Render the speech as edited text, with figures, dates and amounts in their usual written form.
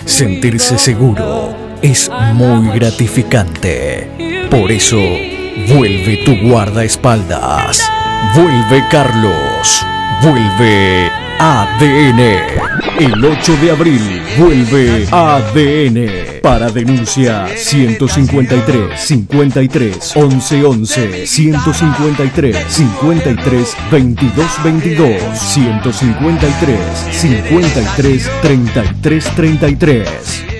Sentirse seguro es muy gratificante. Por eso, vuelve tu guardaespaldas. Vuelve Carlos. Vuelve ADN. El 8 de abril vuelve ADN. Para denuncia 153 53 11 11 153 53 22 22 153 53 33 33.